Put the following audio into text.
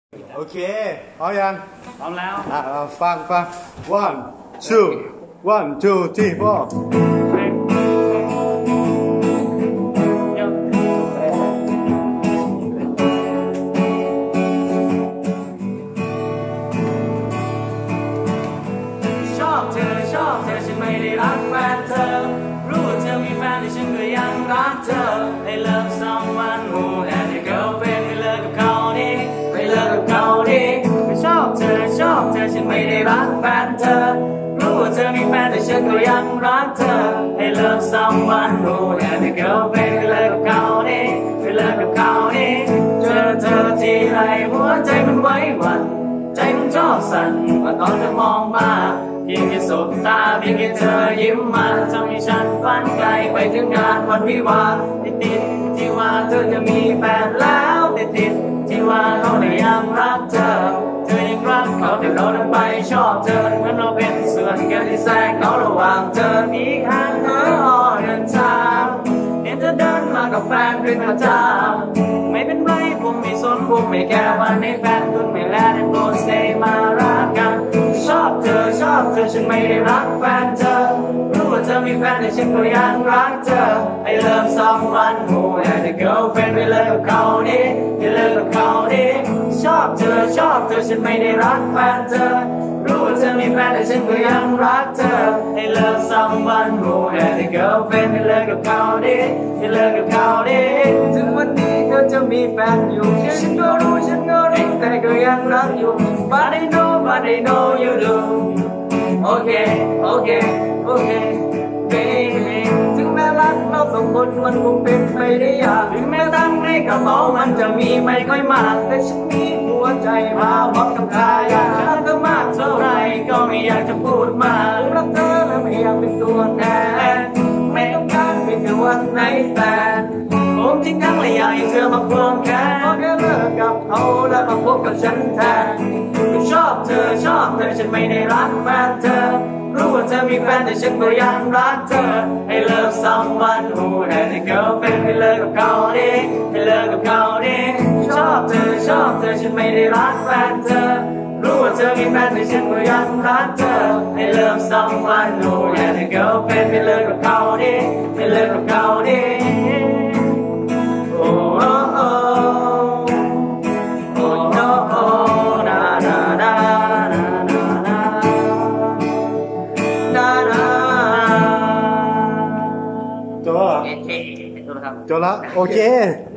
โอเคพร้อมยังพร้อมแล้วฟัง 1 2 3 4 ชอบเธอฉันไม่ได้รักแฟนเธอรู้ว่าเธอมีแฟนแต่ฉันก็ยังรักเธอ I love someone who had a girlfriend ไม่เลิกกับเขาดิไม่เลิกกับเขาดิชอบเธอฉันไม่ได้รักแฟนเธอรู้ว่าเธอมีแฟนแต่ฉันก็ยังรักเธอ I love someone who had a girlfriend ไม่เลิกกับเขาดิไม่เลิกกับเขาดิเจอเธอทีไรหัวใจมันไหวหวั่นใจมันชอบสั่นเมื่อตอนเธอมองมาเพียงแค่สบตาเพียงแค่เธอยิ้มมาทำให้ฉันฝันไกลไปถึงงานวันวิวาห์ติดที่ว่าเธอจะมีแฟนแล้วติดที่ว่าเขาได้ยังรักเธอยังรักเขาแต่เราดันไปชอบเธอเหมือนเราเป็นส่วนเกินที่แทรกเขาระหว่างเธอมีข้างเดินทางเห็นเธอเดินมากับแฟนเป็นประจำไม่เป็นไรผมไม่สนผมไม่แคร์วันให้แฟนคุณไม่แลได้โปรด stay มารักกันชอบเธอฉันไม่ได้รักแฟนเธอรู้ว่าเธอมีแฟนแต่ฉันก็ยังรักเธอ I love someone who had a girlfriend ไม่เลิกกับเขาดิไม่เลิกกับเขาดิชอบเธอฉันไม่ได้รักแฟนเธอรู้ว่าเธอมีแฟนแต่ฉันก็ยังรักเธอ I love someone who had a girlfriend ไม่เลิกกับเขาดิไม่เลิกกับเขาดิถึงวันนี้เธอจะมีแฟนอยู่ฉันก็รู้แต่ก็ยังรักอยู่ but I know you do okay baby ถึงแม้รักเราสองคนมันคงเป็นไปได้ยากถึงแม้ตังค์ในกระเป๋ามันจะมีไม่ค่อยมากแต่ฉันมีหัวใจมาบอกกับใครรักเธอมากเท่าไรก็ไม่อยากจะพูดมากรักเธอและไม่อยากเป็นตัวแทนไม่ต้องการเป็นแค่วันไหนแฟนผมจริงจังเลยอยากให้เธอมาควงแขนพอแค่เลิกกับเขาแล้วมาพบกับฉันแทนชอบเธอฉันไม่ได้รักแฟนเธอรู้ว่าเธอมีแฟนแต่ฉันก็ยังรักเธอ I love someone who had a girlfriend ไม่เลิกกับเขาดิไม่เลิกกับเขาดิชอบเธอฉันไม่ได้รักแฟนเธอรู้ว่าเธอมีแฟนแต่ฉันก็ยังรักเธอ I love someone who had a girlfriend ไม่เลิกกับเขาดิไม่เลิกกับเขาดิจบละโอเค